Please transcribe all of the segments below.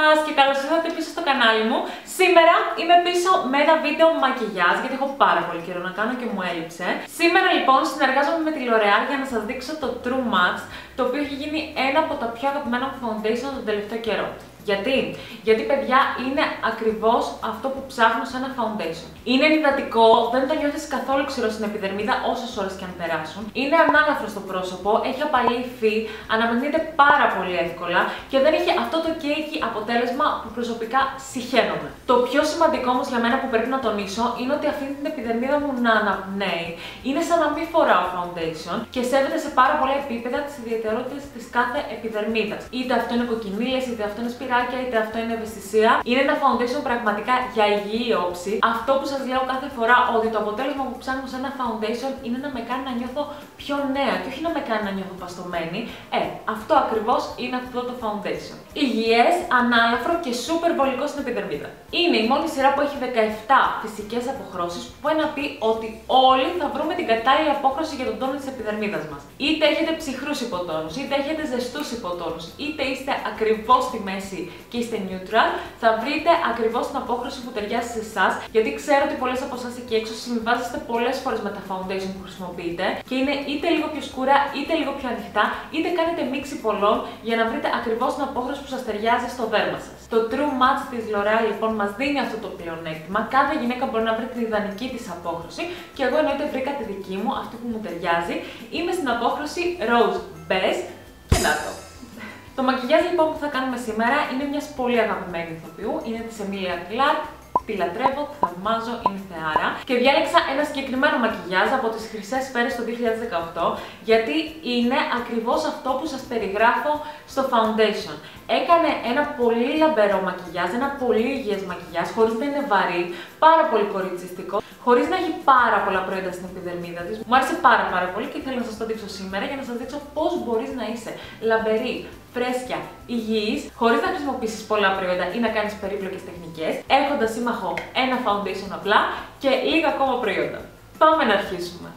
σας και καλώς ήρθατε πίσω στο κανάλι μου. Σήμερα είμαι πίσω με ένα βίντεο μακιγιάζ γιατί έχω πάρα πολύ καιρό να κάνω και μου έλειψε. Σήμερα λοιπόν συνεργάζομαι με τη L'Oreal για να σας δείξω το True Match, το οποίο έχει γίνει ένα από τα πιο αγαπημένα μου foundation τον τελευταίο καιρό. Γιατί παιδιά είναι ακριβώς αυτό που ψάχνω σε ένα foundation. Είναι ενυδατικό, δεν το νιώθεις καθόλου ξηρό στην επιδερμίδα όσες ώρες και αν περάσουν. Είναι ανάλαφρο στο πρόσωπο, έχει απαλή υφή, αναμειγνύεται πάρα πολύ εύκολα και δεν έχει αυτό το cakey αποτέλεσμα που προσωπικά συχαίνομαι. Το πιο σημαντικό όμως για μένα που πρέπει να τονίσω είναι ότι αφήνει την επιδερμίδα μου να αναπνέει. Είναι σαν να μην φοράω foundation και σέβεται σε πάρα πολλά επίπεδα τις ιδιαιτερότητες της κάθε επιδερμίδας. Είτε αυτό είναι κοκκινίλες, είτε αυτό είναι σπυράκια, είτε αυτό είναι ευαισθησία. Είναι ένα foundation πραγματικά για υγιή όψη. Αυτό που σας λέω κάθε φορά, ότι το αποτέλεσμα που ψάχνω σε ένα foundation είναι να με κάνει να νιώθω πιο νέα και όχι να με κάνει να νιώθω παστωμένη. Αυτό ακριβώς είναι αυτό το foundation. Υγιές, ανάλαφρο και super βολικό στην επιδερμίδα. Είναι η μόνη σειρά που έχει 17 φυσικές αποχρώσεις που πάει να πει ότι όλοι θα βρούμε την κατάλληλη απόχρωση για τον τόνο της επιδερμίδας μας. Είτε έχετε ψυχρούς υποτόνους, είτε έχετε ζεστούς υποτόνους, είτε είστε ακριβώς στη μέση και είστε neutral, θα βρείτε ακριβώς την απόχρωση που ταιριάζει σε εσάς. Γιατί ξέρω ότι πολλές από εσάς εκεί έξω συμβιβάζεστε πολλές φορές με τα foundation που χρησιμοποιείτε και είναι είτε λίγο πιο σκούρα, είτε λίγο πιο ανοιχτά, είτε κάνετε μίξη πολλών για να βρείτε ακριβώς την απόχρωση που σας ταιριάζει στο δέρμα σας. Το True Match της L'Oreal λοιπόν μας δίνει αυτό το πλεονέκτημα. Κάθε γυναίκα μπορεί να βρει την ιδανική της απόχρωση και εγώ εννοείται βρήκα τη δική μου, αυτή που μου ταιριάζει. Είμαι στην απόχρωση Rose Beige και να το. Το μακιγιάζ λοιπόν που θα κάνουμε σήμερα είναι μιας πολύ αγαπημένη ηθοποιού, είναι της Emilia Clarke. Τη λατρεύω, τη θαυμάζω, είναι θεάρα. Και διάλεξα ένα συγκεκριμένο μακιγιάζ από τις Χρυσές Σφαίρες το 2018, γιατί είναι ακριβώς αυτό που σας περιγράφω στο foundation. Έκανε ένα πολύ λαμπερό μακιγιάζ, ένα πολύ υγιές μακιγιάζ, χωρίς να είναι βαρύ, πάρα πολύ κοριτσιστικό, χωρίς να έχει πάρα πολλά προϊόντα στην επιδερμίδα της. Μου άρεσε πάρα πολύ και θέλω να σας το δείξω σήμερα για να σας δείξω πώς μπορείς να είσαι λαμπερή, φρέσκια, υγιής, χωρίς να χρησιμοποιήσεις πολλά προϊόντα ή να κάνεις περίπλοκες τεχνικές, έχοντας σύμμαχο ένα foundation απλά και λίγα ακόμα προϊόντα. Πάμε να αρχίσουμε.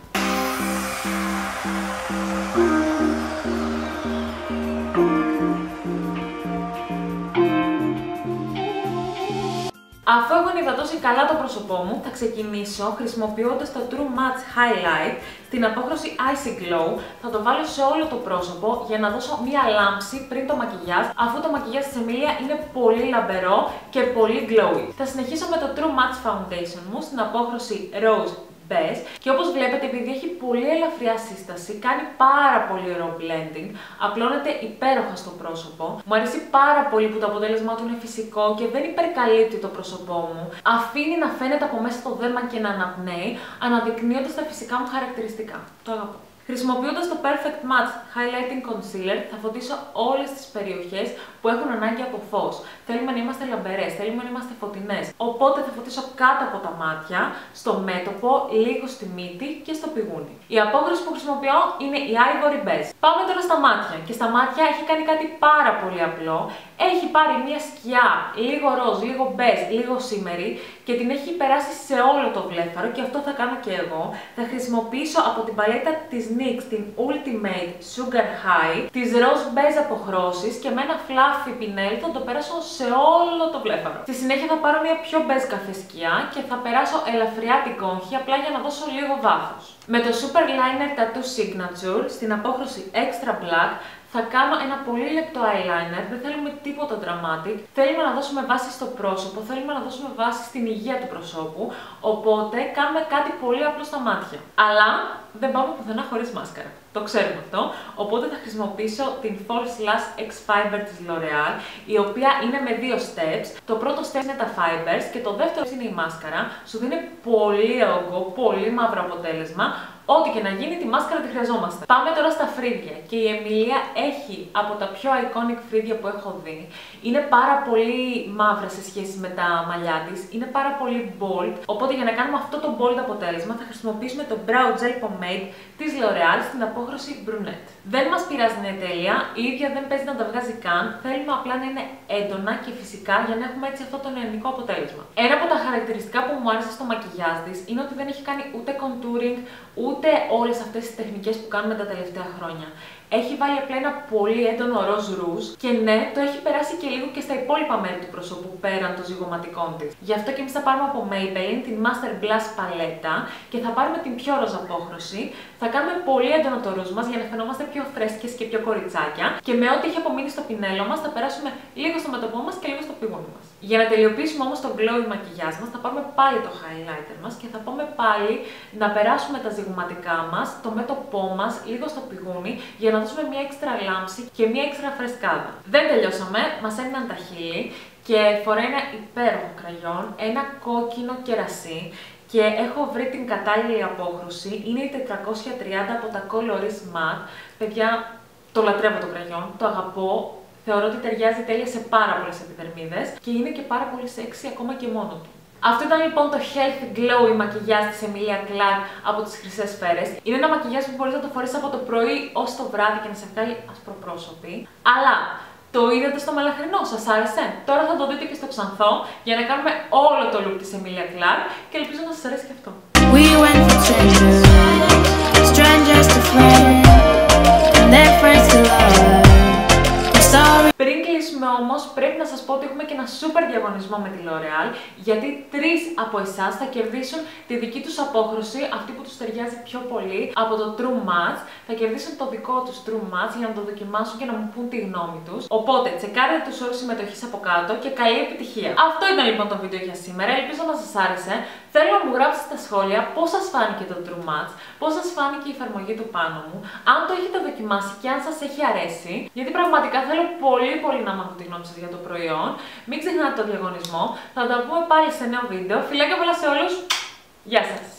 Αφού έχω ενυδατώσει καλά το πρόσωπό μου, θα ξεκινήσω χρησιμοποιώντας το True Match Highlight στην απόχρωση Icy Glow. Θα το βάλω σε όλο το πρόσωπο για να δώσω μία λάμψη πριν το μακιγιάζ, αφού το μακιγιάζ της Emilia είναι πολύ λαμπερό και πολύ glowy. Θα συνεχίσω με το True Match Foundation μου στην απόχρωση Rose Beige και όπως βλέπετε, επειδή έχει πολύ ελαφριά σύσταση, κάνει πάρα πολύ ωραίο blending, απλώνεται υπέροχα στο πρόσωπο. Μου αρέσει πάρα πολύ που το αποτέλεσμά του είναι φυσικό και δεν υπερκαλύπτει το πρόσωπό μου. Αφήνει να φαίνεται από μέσα το δέρμα και να αναπνέει, αναδεικνύοντας τα φυσικά μου χαρακτηριστικά. Το αγαπώ. Χρησιμοποιώντας το Perfect Match Highlighting Concealer, θα φωτίσω όλες τις περιοχές που έχουν ανάγκη από φως. Θέλουμε να είμαστε λαμπερές, θέλουμε να είμαστε φωτεινές. Οπότε θα φωτίσω κάτω από τα μάτια, στο μέτωπο, λίγο στη μύτη και στο πηγούνι. Η απόχρωση που χρησιμοποιώ είναι η Ivory Beige. Πάμε τώρα στα μάτια. Και στα μάτια έχει κάνει κάτι πάρα πολύ απλό. Έχει πάρει μια σκιά, λίγο ροζ, λίγο beige, λίγο σήμερη και την έχει περάσει σε όλο το βλέφαρο και αυτό θα κάνω και εγώ. Θα χρησιμοποιήσω από την παλέτα της NYX την Ultimate Sugar High, τις rose beige αποχρώσεις και με ένα fluffy πινέλ θα το περάσω σε όλο το βλέφαρο. Στη συνέχεια θα πάρω μια πιο beige καφέ σκιά και θα περάσω ελαφριά την κόγχη απλά για να δώσω λίγο βάθος. Με το Super Liner Tattoo Signature στην απόχρωση Extra Black θα κάνω ένα πολύ λεπτό eyeliner, δεν θέλουμε τίποτα dramatic, θέλουμε να δώσουμε βάση στο πρόσωπο, θέλουμε να δώσουμε βάση στην υγεία του προσώπου, οπότε κάνουμε κάτι πολύ απλό στα μάτια. Αλλά δεν πάμε πουθενά χωρίς μάσκαρα. Το ξέρουμε αυτό, οπότε θα χρησιμοποιήσω την False Lash X Fiber της L'Oreal, η οποία είναι με δύο steps. Το πρώτο step είναι τα fibers και το δεύτερο είναι η μάσκαρα. Σου δίνει πολύ όγκο, πολύ μαύρο αποτέλεσμα. Ό,τι και να γίνει, τη μάσκαρα τη χρειαζόμαστε. Πάμε τώρα στα φρύδια και η Emilia έχει από τα πιο iconic φρύδια που έχω δει. Είναι πάρα πολύ μαύρα σε σχέση με τα μαλλιά της, είναι πάρα πολύ bold, οπότε για να κάνουμε αυτό το bold αποτέλεσμα θα χρησιμοποιήσουμε το Brow Gel Pomade της L'Oreal στην απόχρωση Brunette. Δεν μας πειράζει να είναι τέλεια, η ίδια δεν παίζει να τα βγάζει καν, θέλουμε απλά να είναι έντονα και φυσικά για να έχουμε έτσι αυτό το νεανικό αποτέλεσμα. Ένα από τα χαρακτηριστικά που μου άρεσε στο μακιγιάζ της είναι ότι δεν έχει κάνει ούτε contouring, ούτε όλες αυτές τις τεχνικές που κάνουμε τα τελευταία χρόνια. Έχει βάλει απλά ένα πολύ έντονο ροζ ρούζ και ναι, το έχει περάσει και λίγο και στα υπόλοιπα μέρη του προσώπου πέραν των ζυγωματικών της. Γι' αυτό και εμείς θα πάρουμε από Maybelline την Master Blush παλέτα και θα πάρουμε την πιο ροζ απόχρωση. Θα κάνουμε πολύ έντονο το ρούζ μας για να φαινόμαστε πιο φρέσκες και πιο κοριτσάκια. Και με ό,τι έχει απομείνει στο πινέλο μας θα περάσουμε λίγο στο μέτωπό μας και λίγο στο πηγούνι μας. Για να τελειοποιήσουμε όμως το glowy μακιγιάζ μας, θα πάρουμε πάλι το highlighter μας και θα πάμε πάλι να περάσουμε τα ζυγωματικά μας, το μέτωπό μας, λίγο στο πηγούνι για να δώσουμε μια έξτρα λάμψη και μια έξτρα φρεσκάδα. Δεν τελειώσαμε, μας έμειναν τα χείλη και φοράει ένα υπέροχο κραγιόν, ένα κόκκινο κερασί και έχω βρει την κατάλληλη απόχρωση. Είναι η 430 από τα Coloris Matte. Παιδιά, το λατρεύω το κραγιόν, το αγαπώ. Θεωρώ ότι ταιριάζει τέλεια σε πάρα πολλές επιδερμίδες και είναι και πάρα πολύ sexy ακόμα και μόνο του. Αυτό ήταν λοιπόν το Healthy Glowy μακιγιάζ της Emilia Clarke από τις Χρυσές Σφαίρες. Είναι ένα μακιγιάζ που μπορείς να το φορείς από το πρωί ως το βράδυ και να σε βγάλει ασπροπρόσωπη. Αλλά το είδατε στο μελαχρινό, σας άρεσε? Τώρα θα το δείτε και στο ξανθό για να κάνουμε όλο το look της Emilia Clarke και ελπίζω να σας αρέσει και αυτό. We went for strangers to friends, and their friends to love. Πριν κλείσουμε όμως, πρέπει να σας πω ότι έχουμε και ένα super διαγωνισμό με τη L'Oréal, γιατί 3 από εσάς θα κερδίσουν τη δική τους απόχρωση, αυτή που τους ταιριάζει πιο πολύ, από το True Match. Θα κερδίσουν το δικό τους True Match για να το δοκιμάσουν και να μου πούν τη γνώμη τους. Οπότε, τσεκάρετε τους όρους συμμετοχής από κάτω και καλή επιτυχία. Αυτό ήταν λοιπόν το βίντεο για σήμερα, ελπίζω να σας άρεσε. Θέλω να μου γράψετε στα σχόλια πώς σας φάνηκε το True Match, πώς σας φάνηκε η εφαρμογή του πάνω μου, αν το έχετε δοκιμάσει και αν σας έχει αρέσει, γιατί πραγματικά θέλω πολύ να μάθω τη γνώμη σας για το προϊόν. Μην ξεχνάτε το διαγωνισμό, θα τα πούμε πάλι σε νέο βίντεο. Φιλάκια πολλά σε όλους, γεια σας!